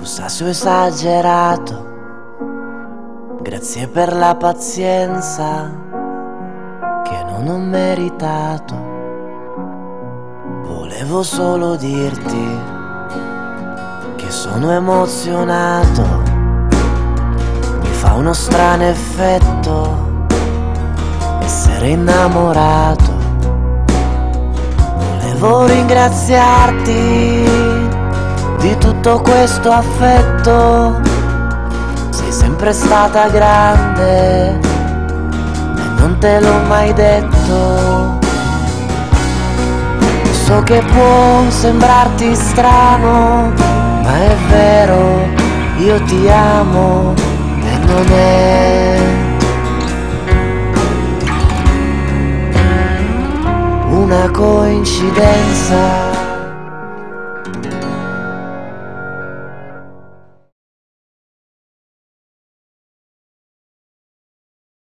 Scusa se ho esagerato, grazie per la pazienza che non ho meritato. Volevo solo dirti che sono emozionato, mi fa uno strano effetto essere innamorato. Volevo ringraziarti di tutto questo affetto, sei sempre stata grande e non te l'ho mai detto. So che può sembrarti strano, ma è vero, io ti amo e non è una coincidenza.